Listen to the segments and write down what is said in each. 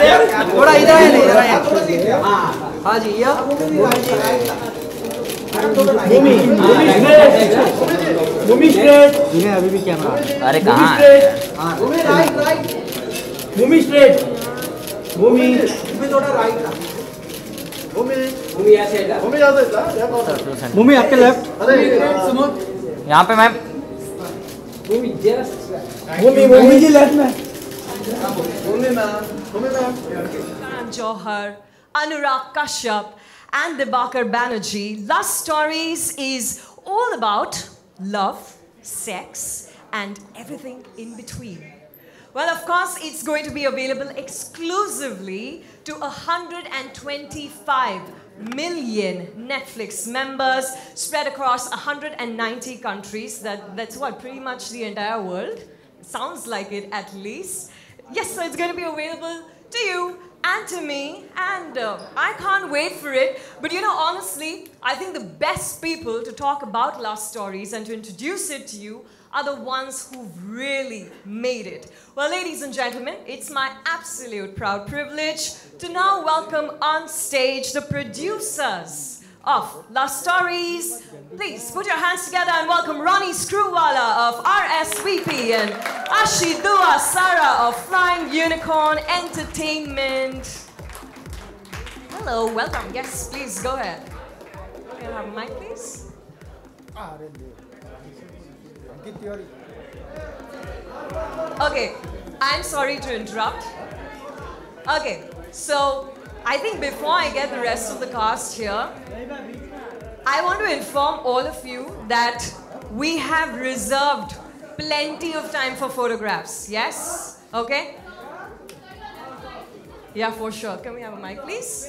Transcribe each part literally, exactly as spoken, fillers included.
थोड़ा इधर आए इधर आए हाँ जी या भूमि भूमि स्ट्रेट इन्हें अभी भी कैमरा अरे कहाँ Bhumi right right Bhumi straight Bhumi Bhumi थोड़ा राइट भूमि भूमि ऐसे भूमि जाते भूमि आपके लेफ्ट अरे यहाँ पे मैम भूमि भूमि भूमि जी लेफ्ट में Bhumi ma'am Bhumi ma'am Karan Johar, Anurag Kashyap and Dibakar Banerjee. Love Stories is all about love, sex and everything in between. Well, of course, it's going to be available exclusively to one hundred twenty-five million Netflix members spread across one hundred ninety countries. That, that's what, pretty much the entire world. Sounds like it at least. Yes, so it's going to be available to you and to me, and uh, I can't wait for it. But you know, honestly, I think the best people to talk about love stories and to introduce it to you are the ones who've really made it. Well, ladies and gentlemen, it's my absolute proud privilege to now welcome on stage the producers of Love Stories. Please put your hands together and welcome Ronnie Screwwala of R S V P and Ashi Dua Sara of Flying Unicorn Entertainment. Hello, welcome. Yes, please go ahead. Can I have a mic, please? Okay, I'm sorry to interrupt. Okay, so I think before I get the rest of the cast here, I want to inform all of you that we have reserved plenty of time for photographs. Yes? Okay? Yeah, for sure. Can we have a mic, please?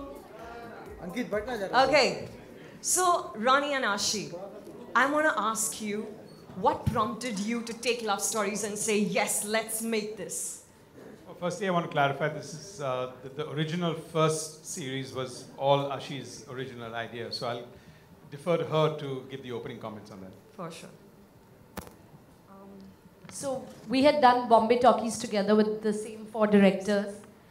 Okay. So, Ronnie and Ashi, I want to ask you, what prompted you to take Love Stories and say, yes, let's make this? Well, firstly, I want to clarify this is uh, the, the original first series was all Ashi's original idea. So I'll defer to her to give the opening comments on that. For sure. Um, so we had done Bombay Talkies together with the same four directors.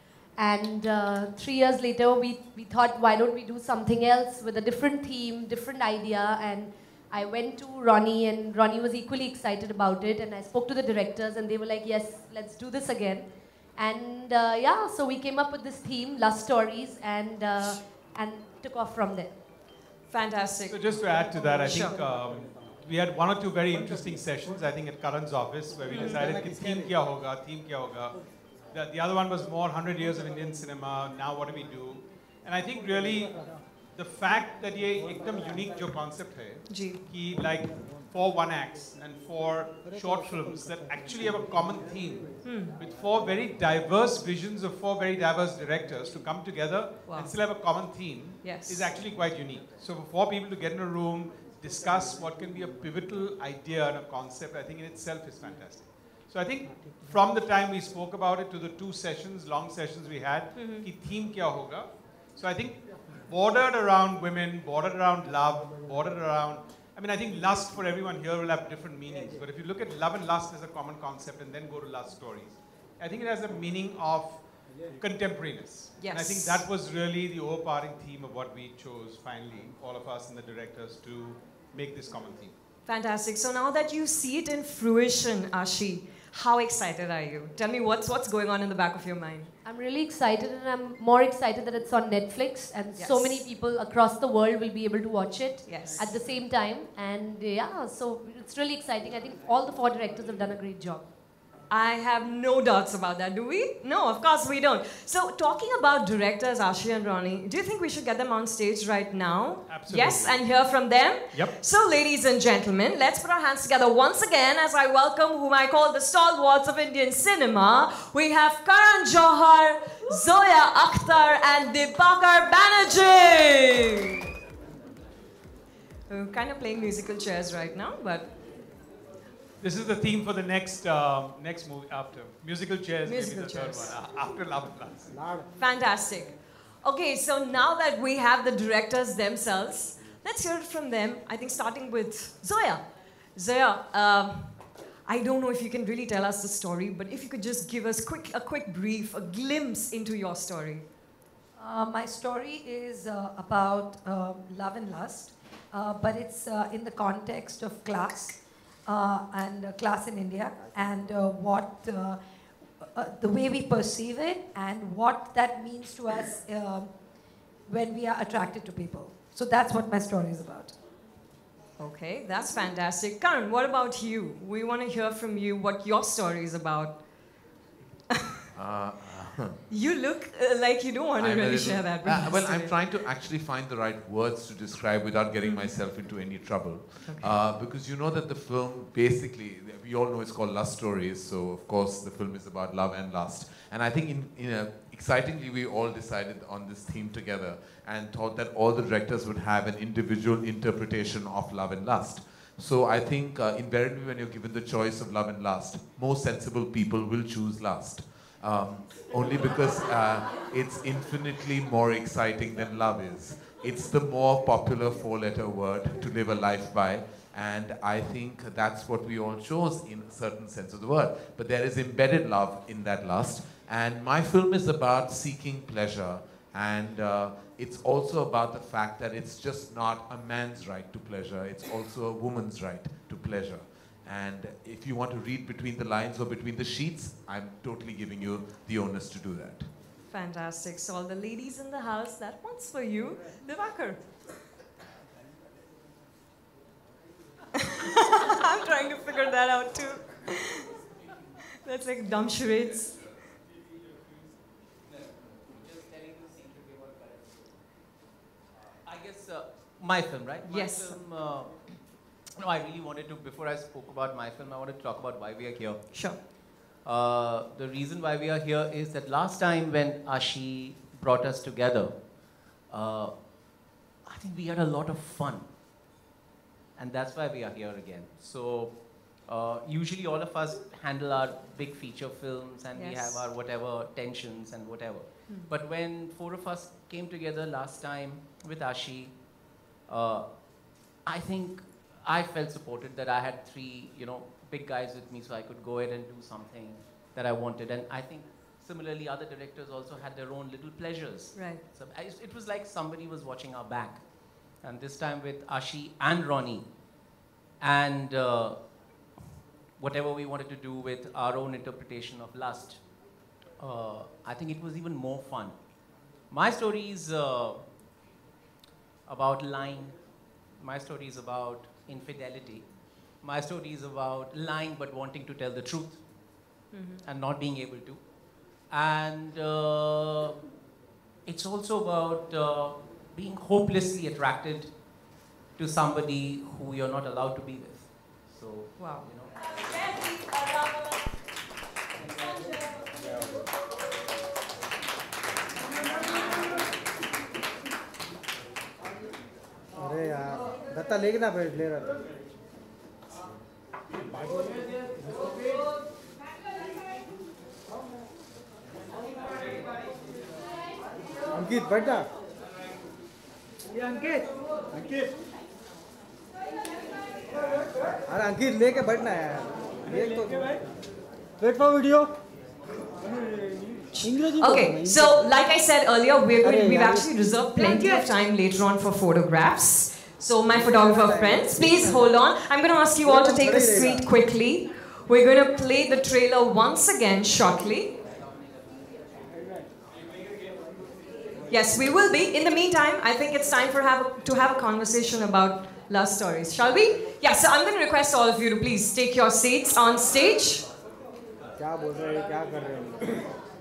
And uh, three years later, we, we thought, why don't we do something else with a different theme, different idea. And I went to Ronnie, and Ronnie was equally excited about it. And I spoke to the directors, and they were like, yes, let's do this again. And uh, yeah, so we came up with this theme, Love Stories, and, uh, and took off from there. Fantastic. So just to add to that, I Sure. think um, we had one or two very interesting sessions, I think at Karan's office, where we decided, ki theme kya hoga, theme kya hoga. The, the other one was more one hundred years of Indian cinema, now what do we do? And I think really, the fact that ye ekdam unique jo concept hai, Ji. ki like four one acts and four short films that actually have a common theme Hmm. with four very diverse visions of four very diverse directors to come together Wow. and still have a common theme Yes. is actually quite unique. So for four people to get in a room, discuss what can be a pivotal idea and a concept, I think in itself is fantastic. So I think from the time we spoke about it to the two sessions, long sessions we had, Mhm. ki theme kya hoga? So I think bordered around women, bordered around love, bordered around, I mean, I think lust for everyone here will have different meanings. But if you look at love and lust as a common concept and then go to Love Stories, I think it has a meaning of contemporariness. Yes. And I think that was really the overpowering theme of what we chose finally, all of us and the directors, to make this common theme. Fantastic. So now that you see it in fruition, Ashi, how excited are you? Tell me what's, what's going on in the back of your mind. I'm really excited, and I'm more excited that it's on Netflix, and Yes. so many people across the world will be able to watch it Yes. at the same time. And yeah, so it's really exciting. I think all the four directors have done a great job. I have no doubts about that, do we? No, of course we don't. So talking about directors, Ashi and Ronnie, do you think we should get them on stage right now? Absolutely. Yes, and hear from them? Yep. So ladies and gentlemen, let's put our hands together once again as I welcome whom I call the stalwarts of Indian cinema. We have Karan Johar, Zoya Akhtar and Dibakar Banerjee. We're kind of playing musical chairs right now, but This is the theme for the next um, next movie after. Musical chairs, Musical maybe the chairs. third one, uh, after Love and Lust. fantastic. Okay, so now that we have the directors themselves, let's hear it from them. I think starting with Zoya. Zoya, um, I don't know if you can really tell us the story, but if you could just give us quick, a quick brief, a glimpse into your story. Uh, my story is uh, about uh, love and lust, uh, but it's uh, in the context of class uh, and uh, class in India, and uh, what uh, uh, the way we perceive it and what that means to us uh, when we are attracted to people. So that's what my story is about. Okay, that's fantastic. Karan, what about you? We want to hear from you what your story is about. uh, You look uh, like you don't want to I'm really little, share that with uh, us Well, I'm today. trying to actually find the right words to describe without getting myself into any trouble. Okay. Uh, because you know that the film, basically, we all know it's called Lust Stories, so of course the film is about love and lust. And I think in, in a, excitingly, we all decided on this theme together and thought that all the directors would have an individual interpretation of love and lust. So I think uh, invariably when you're given the choice of love and lust, most sensible people will choose lust. Um, only because uh, it's infinitely more exciting than love is. It's the more popular four-letter word to live a life by, and I think that's what we all chose in a certain sense of the word. But there is embedded love in that lust, and my film is about seeking pleasure, and uh, it's also about the fact that it's just not a man's right to pleasure, it's also a woman's right to pleasure. And if you want to read between the lines or between the sheets, I'm totally giving you the onus to do that. Fantastic. So all the ladies in the house, that one's for you. Divakar. I'm trying to figure that out too. That's like dumb charades. I guess uh, my film, right? My Yes. Film, uh, no, I really wanted to, before I spoke about my film, I wanted to talk about why we are here. Sure. Uh, the reason why we are here is that last time when Ashi brought us together, uh, I think we had a lot of fun. And that's why we are here again. So uh, usually all of us handle our big feature films and Yes. we have our whatever tensions and whatever. Hmm. But when four of us came together last time with Ashi, uh, I think I felt supported that I had three, you know, big guys with me so I could go ahead and do something that I wanted. And I think similarly other directors also had their own little pleasures. Right. So I, it was like somebody was watching our back. And this time with Ashi and Ronnie and uh, whatever we wanted to do with our own interpretation of lust, uh, I think it was even more fun. My story is uh, about lying. My story is about infidelity. My story is about lying but wanting to tell the truth Mm-hmm. and not being able to. And uh, it's also about uh, being hopelessly attracted to somebody who you're not allowed to be with. So, Wow. you know. अरे यार दत्ता लेके ना बैठ ले रहा था अंकित बैठ जा ये अंकित अंकित अरे अंकित लेके बैठना है यार ये तो wait for video Okay, so like I said earlier, we're going, we've actually reserved plenty of time later on for photographs. So my photographer friends, please hold on. I'm going to ask you all to take a seat quickly. We're going to play the trailer once again shortly. Yes, we will be. In the meantime, I think it's time for have a, to have a conversation about love stories. Shall we? Yes, so I'm going to request all of you to please take your seats on stage. क्या बोल रहे हैं क्या कर रहे हैं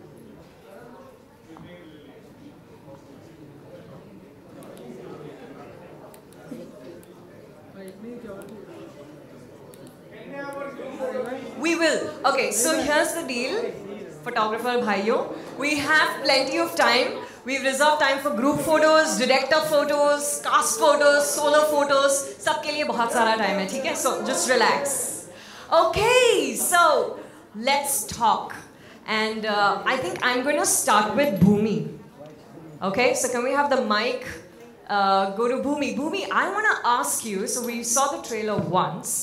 We will. Okay, so here's the deal, photographer bhaiyo. We have plenty of time. We've reserved time for group photos, director photos, cast photos, solo photos. सबके लिए बहुत सारा time है, ठीक है? So just relax. Okay, so let's talk. And uh, I think I'm going to start with Bhumi. Okay, so can we have the mic uh, go to Bhumi? Bhumi, I want to ask you, so we saw the trailer once.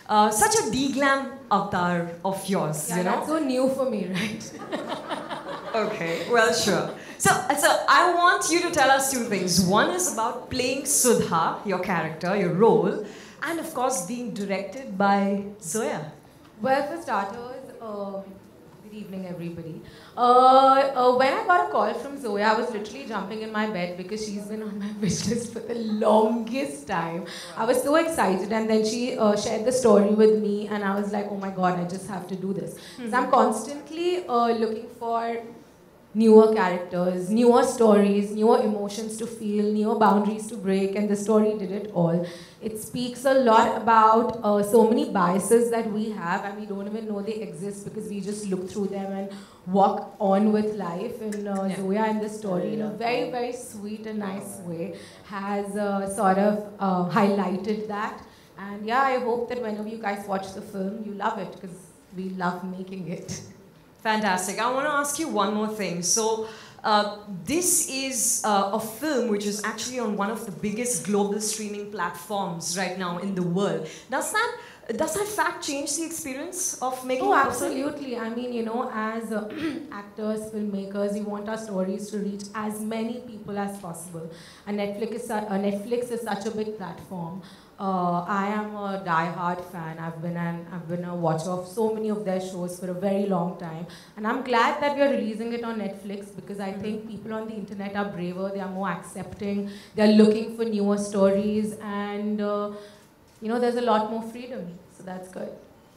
uh, such a de-glam avatar of yours, Yeah, you know? that's so new for me, right? Okay, well, sure. So, so I want you to tell us two things. One is about playing Sudha, your character, your role, and of course being directed by Zoya. Well, for starters, um, good evening, everybody. Uh, uh, when I got a call from Zoya, I was literally jumping in my bed because she's been on my wish list for the longest time. I was so excited, and then she uh, shared the story with me, and I was like, oh my god, I just have to do this. Because I'm constantly uh, looking for newer characters, newer stories, newer emotions to feel, newer boundaries to break, and the story did it all. It speaks a lot about uh, so many biases that we have, and we don't even know they exist because we just look through them and walk on with life. And uh, Yeah. Zoya in this story, in a very, very sweet and nice way, has uh, sort of uh, highlighted that. And yeah, I hope that whenever you guys watch the film, you love it because we love making it. Fantastic. I want to ask you one more thing. So, uh, this is uh, a film which is actually on one of the biggest global streaming platforms right now in the world. Does that does that fact change the experience of making? Oh, a film? absolutely. I mean, you know, as uh, actors, filmmakers, we want our stories to reach as many people as possible. And Netflix is, su- uh, Netflix is such a big platform. Uh, I am a die-hard fan. I've been an I've been a watcher of so many of their shows for a very long time, and I'm glad that we are releasing it on Netflix because I think people on the internet are braver. They are more accepting. They are looking for newer stories, and uh, you know, there's a lot more freedom. So that's good.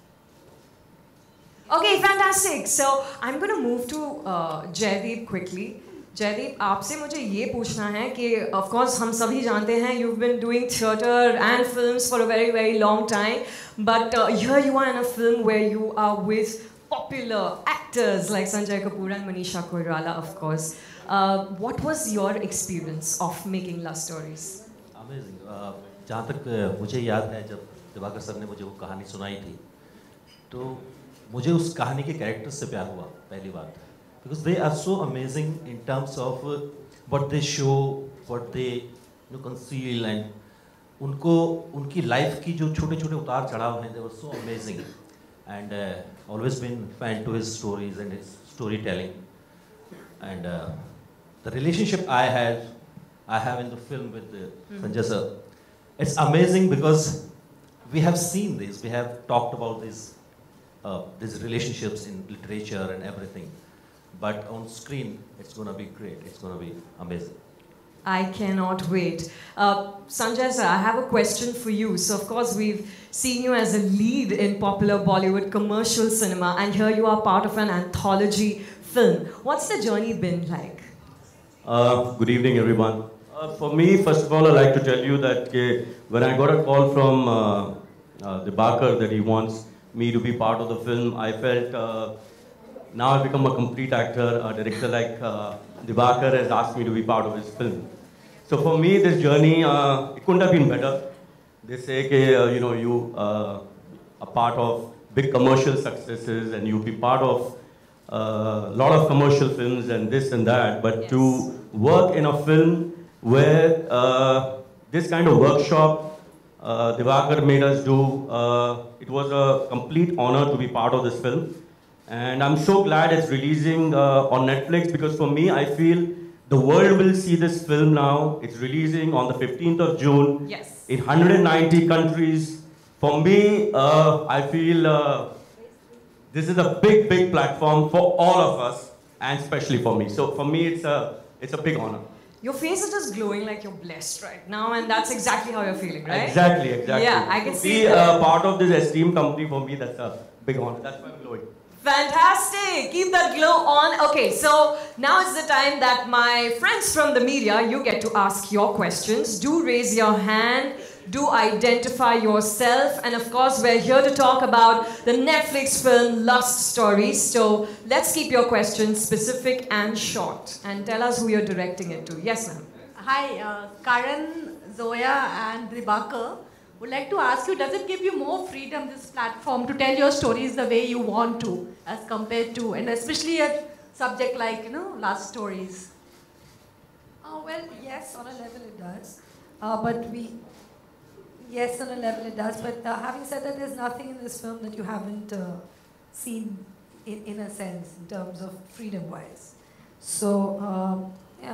Okay, fantastic. So I'm going to move to uh, Jaideep quickly. Jaideep आपसे मुझे ये पूछना है कि of course हम सभी जानते हैं you've been doing theatre and films for a very very long time, but uh, here you are in a film where you are with popular actors like Sanjay Kapoor and Manisha Koirala, of course. Uh, what was your experience of making love stories? Amazing. Uh, जहाँ तक uh, मुझे याद है जब Diwakar sir ने मुझे वो कहानी सुनाई थी, तो मुझे उस कहानी के कैरेक्टर्स से प्यार हुआ पहली बार. Because they are so amazing in terms of uh, what they show, what they you know, conceal, and उनको उनकी life की जो छोटे छोटे उतार चढ़ाव हैं, they were so amazing, and uh, always been fan to his stories and his storytelling, and uh, the relationship I had, I have in the film with uh, mm-hmm. Sanjay sir, it's amazing because we have seen this, we have talked about this, uh, these relationships in literature and everything. But on screen, it's going to be great. It's going to be amazing. I cannot wait. Uh, Sanjay sir, I have a question for you. So, of course, we've seen you as a lead in popular Bollywood commercial cinema, and here you are part of an anthology film. What's the journey been like? Uh, good evening, everyone. Uh, for me, first of all, I'd like to tell you that uh, when I got a call from uh, uh, Dibakar that he wants me to be part of the film, I felt uh, now I've become a complete actor. A director like uh, Dibakar has asked me to be part of his film. So for me, this journey, uh, it couldn't have been better. They say, okay, uh, you know, you uh, are part of big commercial successes and you be part of a uh, lot of commercial films and this and that. But yes. to work in a film where uh, this kind of workshop uh, Dibakar made us do, uh, it was a complete honor to be part of this film. And I'm so glad it's releasing uh, on Netflix because for me, I feel the world will see this film now. It's releasing on the fifteenth of June Yes. in one hundred ninety countries. For me, uh, I feel uh, this is a big, big platform for all of us and especially for me. So for me, it's a, it's a big honor. Your face is just glowing like you're blessed right now, and that's exactly how you're feeling, right? Exactly, exactly. Yeah, I can to see be that. uh, part of this esteemed company for me, that's a big honor. That's why I'm glowing. Fantastic! Keep that glow on. Okay, so now is the time that my friends from the media, you get to ask your questions. Do raise your hand. Do identify yourself. And of course, we're here to talk about the Netflix film Lust Stories. So let's keep your questions specific and short. And tell us who you're directing it to. Yes, ma'am. Hi, uh, Karan, Zoya and Dibakar. Would like to ask you, does it give you more freedom, this platform, to tell your stories the way you want to, as compared to, and especially a subject like, you know, love stories? Uh, well, yes, on a level it does. Uh, but we, Yes, on a level it does. But uh, having said that, there's nothing in this film that you haven't uh, seen, in, in a sense, in terms of freedom-wise. So, um, yeah.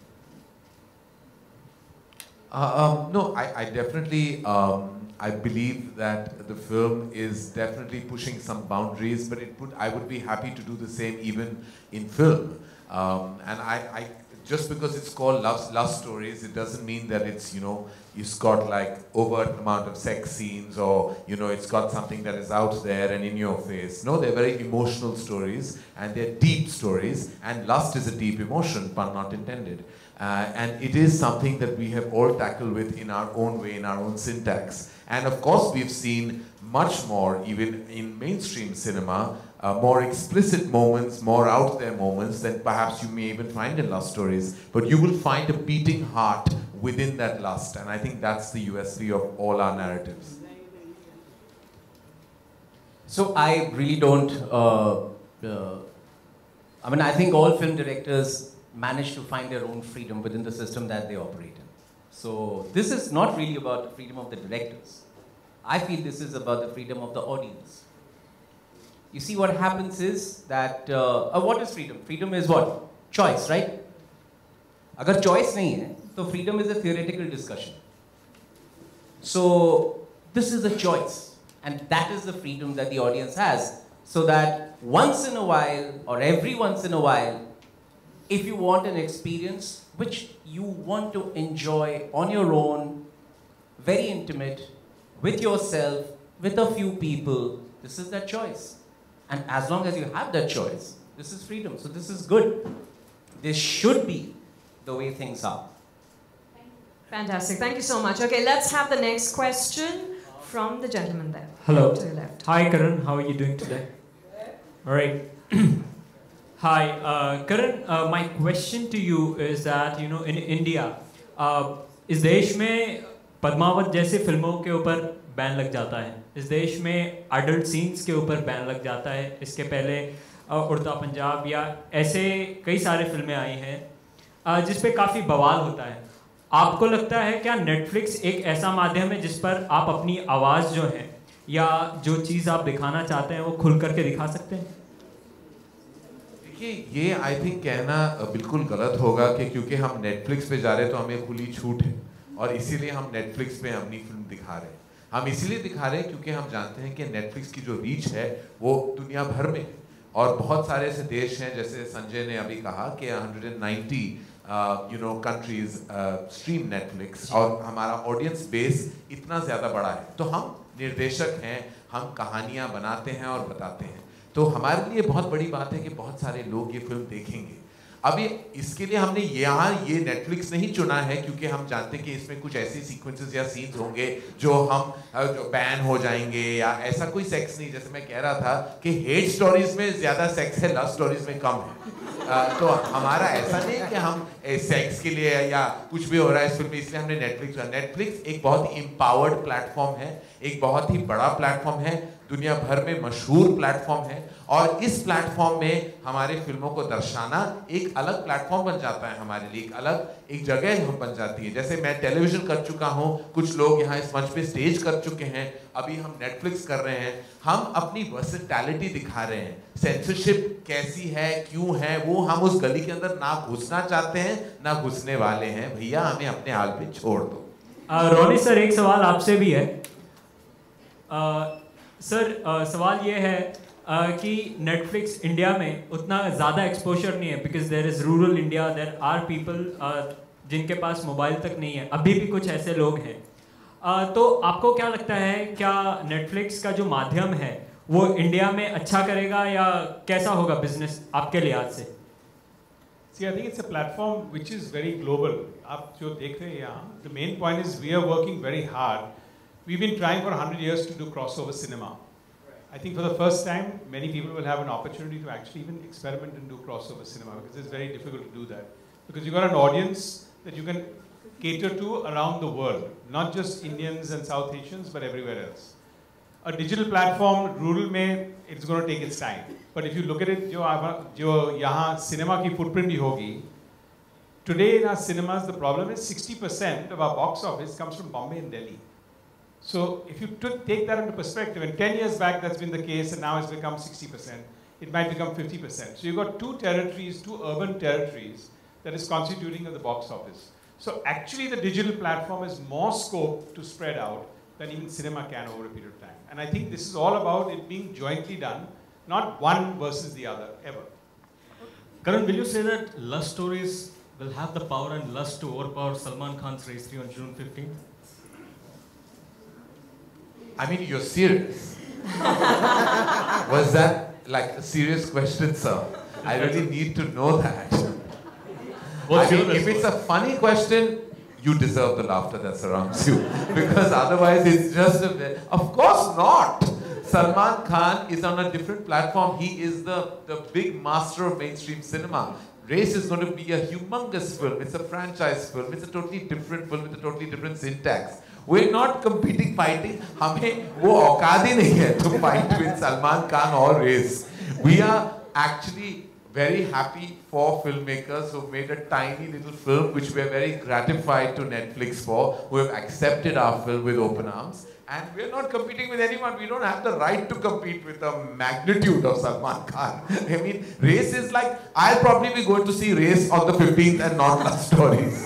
Uh, um, no, I, I definitely, um, I believe that the film is definitely pushing some boundaries, but it would, I would be happy to do the same even in film. Um, and I, I, just because it's called love, love stories, it doesn't mean that it's, you know, it's got like overt amount of sex scenes, or, you know, it's got something that is out there and in your face. No, they're very emotional stories, and they're deep stories, and lust is a deep emotion, pun not intended. Uh, and it is something that we have all tackled with in our own way, in our own syntax. And of course, we've seen much more, even in mainstream cinema, uh, more explicit moments, more out there moments than perhaps you may even find in love stories. But you will find a beating heart within that lust. And I think that's the U S P of all our narratives. So I really don't, uh, uh, I mean, I think all film directors manage to find their own freedom within the system that they operate in. So this is not really about the freedom of the directors. I feel this is about the freedom of the audience. You see, what happens is that, uh, uh, what is freedom? Freedom is what? Choice, right? Agar choice nahi hai, so freedom is a theoretical discussion. So this is a choice, and that is the freedom that the audience has. So that once in a while, or every once in a while, if you want an experience which you want to enjoy on your own, very intimate, with yourself, with a few people, this is that choice. And as long as you have that choice, this is freedom. So this is good. This should be the way things are. Fantastic. Thank you so much. Okay, let's have the next question from the gentleman there. Hello. To your left. Hi, Karan. How are you doing today? All right. Hi, uh, Karan. Uh, my question to you is that, you know, in India, uh, इस देश में पद्मावत जैसे फिल्मों के ऊपर ban लग जाता है. इस देश में अडल्ट सीन्स के ऊपर बैन लग जाता है. इसके पहले उड़ता पंजाब या ऐसे कई सारे फिल्में आई हैं जिस पे काफ़ी बवाल होता है. आपको लगता है क्या नेटफ्लिक्स एक ऐसा माध्यम है जिस पर आप अपनी आवाज़ जो है या जो चीज़ आप दिखाना चाहते हैं वो खुल करके दिखा सकते हैं? देखिए, ये आई थिंक कहना बिल्कुल गलत होगा कि क्योंकि हम नेटफ्लिक्स पे जा रहे हैं तो हमें खुली छूट है और इसीलिए हम नेटफ्लिक्स पे अपनी फिल्म दिखा रहे हैं. हम इसीलिए दिखा रहे हैं क्योंकि हम जानते हैं कि नेटफ्लिक्स की जो रीच है वो दुनिया भर में है और बहुत सारे ऐसे देश हैं, जैसे संजय ने अभी कहा कि one hundred ninety you know countries stream Netflix और हमारा ऑडियंस बेस इतना ज़्यादा बड़ा है. तो हम निर्देशक हैं, हम कहानियाँ बनाते हैं और बताते हैं. तो हमारे लिए बहुत बड़ी बात है कि बहुत सारे लोग ये फिल्म देखेंगे. अभी इसके लिए हमने यहाँ ये नेटफ्लिक्स नहीं चुना है क्योंकि हम जानते हैं कि इसमें कुछ ऐसे सीक्वेंसेस या सीन्स होंगे जो हम जो बैन हो जाएंगे या ऐसा कोई सेक्स नहीं. जैसे मैं कह रहा था कि हेट स्टोरीज में ज़्यादा सेक्स है, लव स्टोरीज में कम है. आ, तो हमारा ऐसा नहीं कि हम सेक्स के लिए या कुछ भी हो रहा है इस फिल्म में इसलिए हमने नेटफ्लिक्स चुना. नेटफ्लिक्स एक बहुत ही एम्पावर्ड प्लेटफॉर्म है, एक बहुत ही बड़ा प्लेटफॉर्म है, दुनिया भर में मशहूर प्लेटफॉर्म है और इस प्लेटफॉर्म में हमारे फिल्मों को दर्शाना एक अलग प्लेटफॉर्म बन जाता है हमारे लिए, एक अलग एक जगह हम बन जाती है. जैसे मैं टेलीविजन कर चुका हूँ, कुछ लोग यहाँ इस मंच पे स्टेज कर चुके हैं, अभी हम नेटफ्लिक्स कर रहे हैं. हम अपनी वर्सेटैलिटी दिखा रहे हैं. सेंसरशिप कैसी है, क्यों है, वो हम उस गली के अंदर ना घुसना चाहते हैं ना घुसने वाले हैं. भैया हमें अपने हाल पे छोड़ दो. रोनी सर, एक सवाल आपसे भी है. आ, सर uh, सवाल ये है uh, कि नेटफ्लिक्स इंडिया में उतना ज़्यादा एक्सपोजर नहीं है because there is rural India, there are people जिनके पास मोबाइल तक नहीं है. अभी भी कुछ ऐसे लोग हैं. uh, तो आपको क्या लगता है, क्या नेटफ्लिक्स का जो माध्यम है वो इंडिया में अच्छा करेगा या कैसा होगा बिजनेस आपके लिहाज से? See, I think it's a platform which is very global. आप जो देख रहे हैं यहाँ, the main point is we are working very hard. We've been trying for one hundred years to do crossover cinema. I think for the first time, many people will have an opportunity to actually even experiment and do crossover cinema because it's very difficult to do that. Because you've got an audience that you can cater to around the world, not just Indians and South Asians, but everywhere else. A digital platform, rural में, it's going to take its time. But if you look at it, जो जो यहाँ cinema की footprint भी होगी, today in our cinemas, the problem is sixty percent of our box office comes from Bombay and Delhi. So if you took, take that into perspective, and ten years back that's been the case, and now it's become sixty percent, it might become fifty percent. So you've got two territories, two urban territories that is constituting of the box office. So actually the digital platform has more scope to spread out than even cinema can over a period of time. And I think this is all about it being jointly done, not one versus the other, ever. Karan, will you say that love stories will have the power and lust to overpower Salman Khan's Race three on June fifteenth? I mean, you're serious. Was that like a serious question, sir? I really need to know that. What's I mean, your if it's a funny question, you deserve the laughter that surrounds you. Because otherwise it's just a bit. Of course not. Salman Khan is on a different platform. He is the, the big master of mainstream cinema. Race is going to be a humongous film. It's a franchise film. It's a totally different film with a totally different syntax. We're not competing, fighting. हमें वो औकात ही नहीं है to fight with Salman Khan or Race. We are actually very happy for filmmakers who made a tiny little film, which we are very gratified to Netflix for, who have accepted our film with open arms. And we're not competing with anyone. We don't have the right to compete with the magnitude of Salman Khan. I mean, Race is like, I'll probably be going to see Race on the fifteenth and not Love Stories.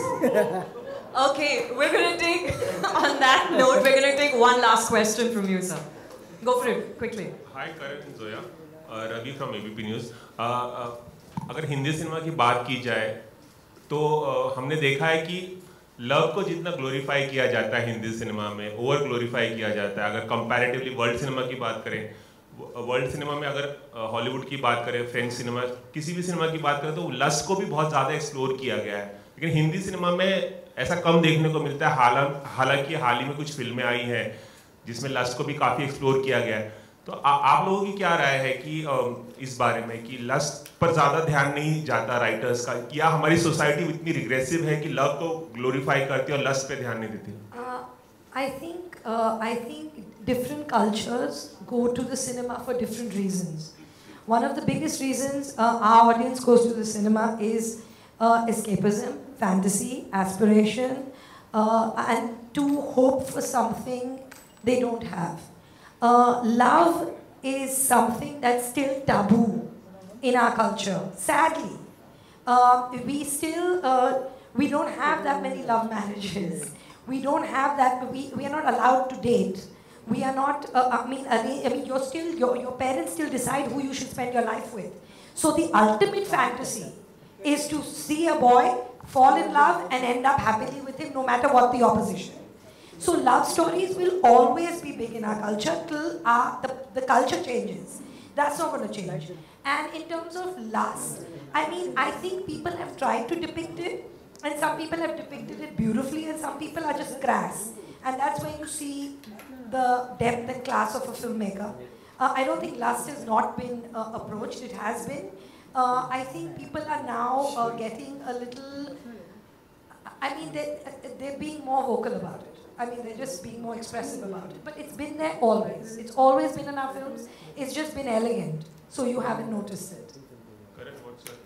Okay, we're going to take, on that note, we're going to take one last question from you, sir. Go for it, quickly. Hi, Karan and Zoya. Uh, Ravi from A B P News. Uh, uh, अगर Hindi cinema की बात की जाए तो uh, हमने देखा है कि लव को जितना ग्लोरीफाई किया जाता है हिंदी सिनेमा में, ओवर ग्लोरीफाई किया जाता है. अगर कंपैरेटिवली वर्ल्ड सिनेमा की बात करें, वर्ल्ड सिनेमा में अगर हॉलीवुड uh, की बात करें, फ्रेंच सिनेमा, किसी भी सिनेमा की बात करें तो लस्ट को भी बहुत ज़्यादा एक्सप्लोर किया गया है. लेकिन हिंदी सिनेमा में ऐसा कम देखने को मिलता है. हालांकि हाल ही में कुछ फिल्में आई हैं जिसमें लस्ट को भी काफ़ी एक्सप्लोर किया गया है. तो आ, आप लोगों की क्या राय है कि इस बारे में कि लस्ट पर ज़्यादा ध्यान नहीं जाता राइटर्स का, या हमारी सोसाइटी इतनी रिग्रेसिव है कि लव को ग्लोरीफाई करती है और लस्ट पे ध्यान नहीं देती? I think I think different cultures go to the cinema for different reasons. One of the biggest reasons our audience goes to the cinema is escapism, fantasy, aspiration, uh, and to hope for something they don't have. Uh, love is something that's still taboo in our culture, sadly. Uh, we still, uh, we don't have that many love marriages. We don't have that, we, we are not allowed to date. We are not, uh, I mean, I mean, I mean you're still, your, your parents still decide who you should spend your life with. So the ultimate fantasy is to see a boy fall in love and end up happily with him no matter what the opposition. So love stories will always be big in our culture till our, the, the culture changes. That's not going to change. And in terms of lust, I mean, I think people have tried to depict it, and some people have depicted it beautifully, and some people are just crass. And that's when you see the depth and class of a filmmaker. Uh, I don't think lust has not been uh, approached, it has been. Uh, I think people are now uh, getting a little, I mean, they, they're being more vocal about it. I mean, they're just being more expressive about it. But it's been there always. It's always been in our films. It's just been elegant. So you haven't noticed it. Correct, what's that?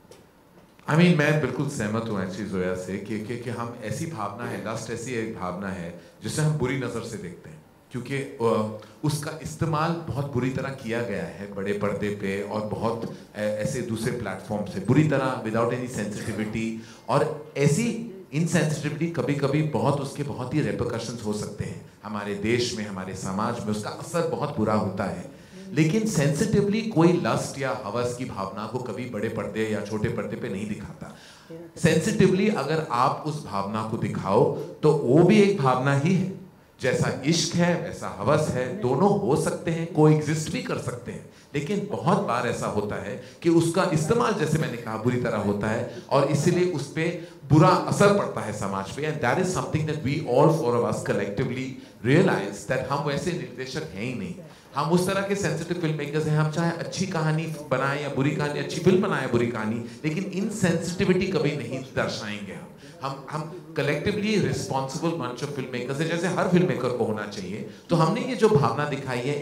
I mean, मैं बिल्कुल सहमत हूँ actually Zoya से कि कि कि हम ऐसी भावना है, लस्ट ऐसी एक भावना है जिसे हम बुरी नज़र से देखते हैं, क्योंकि उसका इस्तेमाल बहुत बुरी तरह किया गया है बड़े पर्दे पे और बहुत ऐसे दूसरे प्लेटफॉर्म से बुरी तरह, विदाउट एनी सेंसिटिविटी. और ऐसी इनसेंसिटिविटी कभी कभी बहुत उसके बहुत ही रेपरकशंस हो सकते हैं हमारे देश में, हमारे समाज में, उसका असर बहुत बुरा होता है. लेकिन सेंसिटिवली कोई लस्ट या हवस की भावना को कभी बड़े पर्दे या छोटे पर्दे पे नहीं दिखाता. सेंसिटिवली अगर आप उस भावना को दिखाओ तो वो भी एक भावना ही है. जैसा इश्क है वैसा हवस है, दोनों हो सकते हैं, को एग्जिस्ट भी कर सकते हैं. लेकिन बहुत बार ऐसा होता है कि उसका इस्तेमाल, जैसे मैंने कहा, बुरी तरह होता है और इसीलिए उस पर बुरा असर पड़ता है समाज पे. And that is something that we all four of us collectively realise that हम वैसे निर्देशक हैं ही नहीं. हम उस तरह के सेंसिटिव फिल्म मेकर्स हैं. हम चाहे अच्छी कहानी बनाएं या बुरी कहानी, अच्छी फिल्म बनाएं बुरी कहानी, लेकिन इन सेंसिटिविटी कभी नहीं दर्शाएंगे. हम हम हम collectively responsible bunch of film makers है, जैसे हर फिल्म मेकर को होना चाहिए. तो हमने ये जो भावना दिखाई है, एक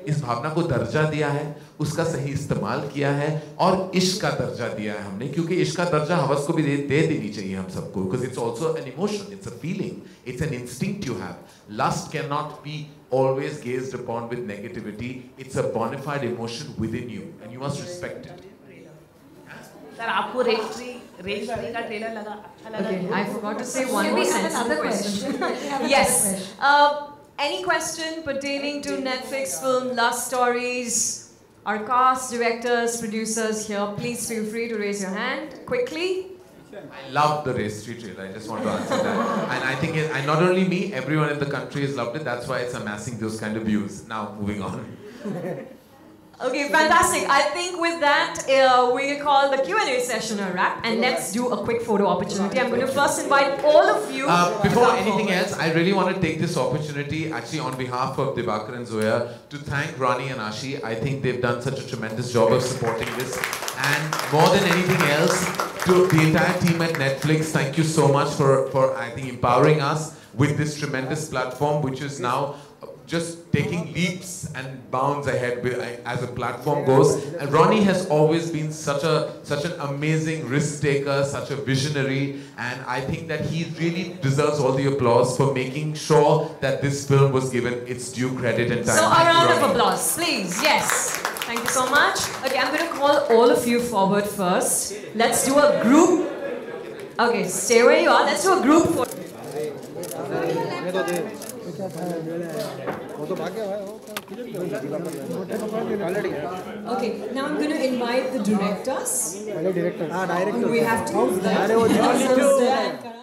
इस भावना को दर्जा दिया है, उसका सही इस्तेमाल किया है और इश्क का दर्जा दिया है हमने, क्योंकि इश्क का दर्जा हवस को भी दे, दे देनी चाहिए हम सबको, because it's also an emotion, it's a feeling, it's an instinct you have. Lust cannot be always gazed upon with negativity. It's a bona fide emotion within you and you must respect it. Sir, आपको red tree red tree का trailer लगा अच्छा लगा? Okay, I forgot to say one more sensitive question. Yes. Uh, any question pertaining to Netflix film Lust Stories? Our cast, directors, producers here, please feel free to raise your hand quickly. I love the Race three trailer. I just want to answer that. And I think, it, and not only me, everyone in the country has loved it. That's why it's amassing those kind of views. Now, moving on. Okay, fantastic. I think with that, uh, we'll call the Q and A session a wrap. And let's do a quick photo opportunity. I'm going to first invite all of you. Uh, before anything else, I really want to take this opportunity, actually on behalf of Dibakar and Zoya, to thank Ronnie and Ashi. I think they've done such a tremendous job of supporting this. And more than anything else, to the entire team at Netflix, thank you so much for, for I think, empowering us with this tremendous platform, which is now just taking leaps and bounds ahead with, as a platform goes. And Ronnie has always been such a such an amazing risk taker, such a visionary, and I think that he really deserves all the applause for making sure that this film was given its due credit and time. So a round of applause, please. Yes. Thank you so much. Okay, I'm going to call all of you forward first. Let's do a group. Okay, stay where you are. Let's do a group photo. Okay, now I'm going to invite the directors. Director. Ah, director. We have two of them.